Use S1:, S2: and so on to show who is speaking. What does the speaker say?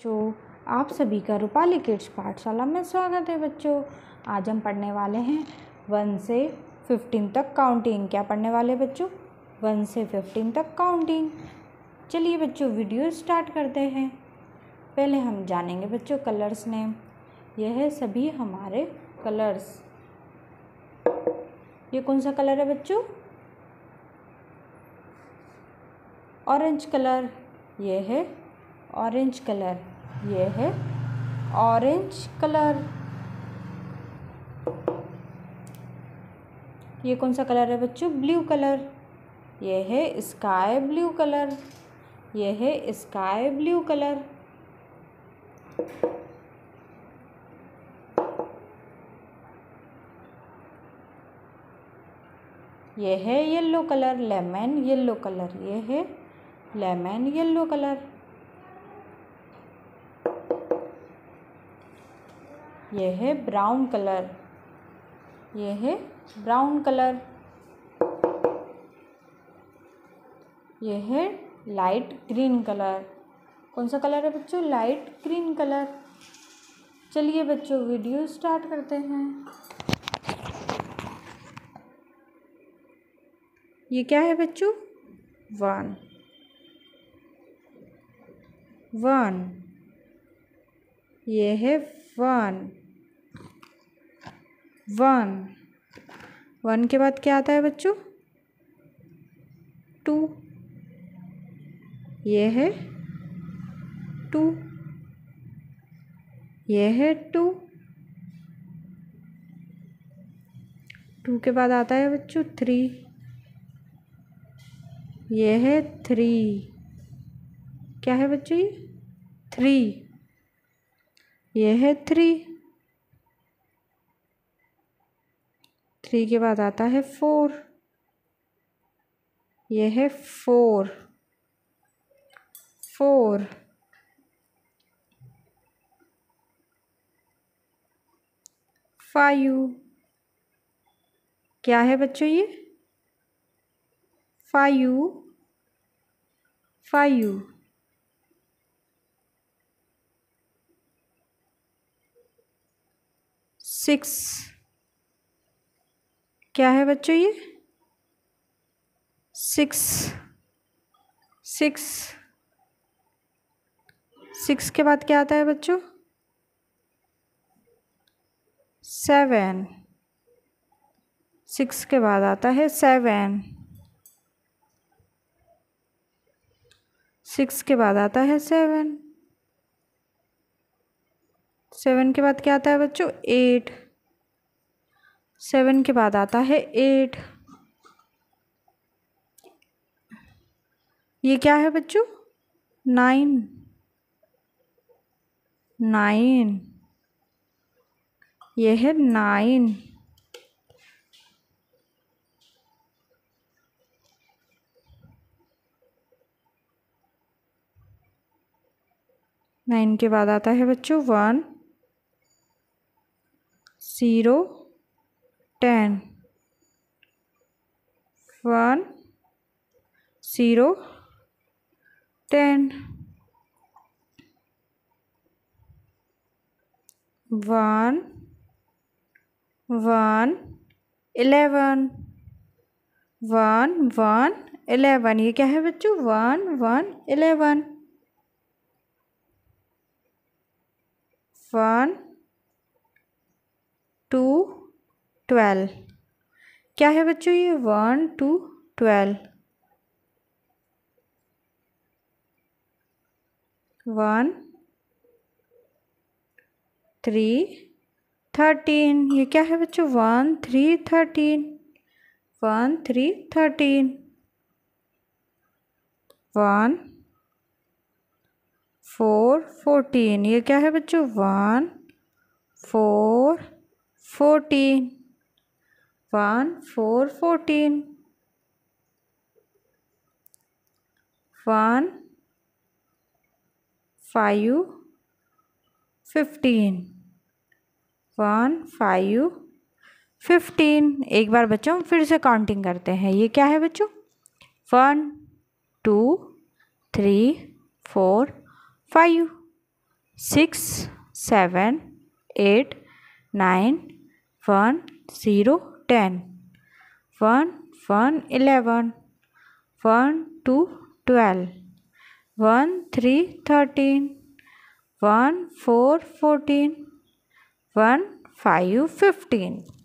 S1: बच्चों, आप सभी का रूपाली किड्स पाठशाला में स्वागत है। बच्चों, आज हम पढ़ने वाले हैं 1 से 15 तक काउंटिंग। क्या पढ़ने वाले बच्चों? 1 से 15 तक काउंटिंग। चलिए बच्चों, वीडियो स्टार्ट करते हैं। पहले हम जानेंगे बच्चों कलर्स नेम। यह है सभी हमारे कलर्स। ये कौन सा कलर है बच्चों? Orange colour. ये है ऑरेंज कलर। ये है ऑरेंज कलर। ये कौन सा कलर है बच्चों? Blue colour. ये है स्काई ब्लू कलर। ये है स्काई ब्लू कलर। ये है yellow colour, lemon yellow colour. ये है लेमन येलो कलर। ये है ब्राउन कलर। ये है ब्राउन कलर। ये है लाइट ग्रीन कलर। कौन सा कलर है बच्चों? Light green colour. चलिए बच्चों, वीडियो स्टार्ट करते हैं। ये क्या है बच्चों? 1 1। ये है 1 1। 1 के बाद क्या आता है बच्चों? 2। ये है 2। ये है 2। 2 के बाद आता है बच्चों 3। ये है 3। क्या है बच्चों? ये 3। ये है 3। 3 के बाद आता है 4। ये है 4 4। 5। क्या है बच्चों? ये 5 5। 6। क्या है बच्चों? ये 6 6। 6 के बाद क्या आता है बच्चों? 7। 6 के बाद आता है 7। 6 के बाद आता है 7। 7 के बाद क्या आता है बच्चों? 8। 7 के बाद आता है 8। ये क्या है बच्चों? 9 9। ये है 9। 9 के बाद आता है बच्चों 1 0 10। 1 0 10। 1 1 11। 1 1 11। ये क्या है बच्चों? 1 1 11। 1 2 12। क्या है बच्चों? ये 1 2 12। 1 3 13। ये क्या है बच्चों? 1 3 13। 1 3 13। 1 4 14। ये क्या है बच्चों? 1 4 14। 1 4 14। 1 5 15। 1 5 15। एक बार बच्चों फिर से काउंटिंग करते हैं। ये क्या है बच्चों? 1 2 3 4 5। 6 7 8 9 1 0 10 1 1 11 1 2 12 1 3 13 1 4 14 1 5 15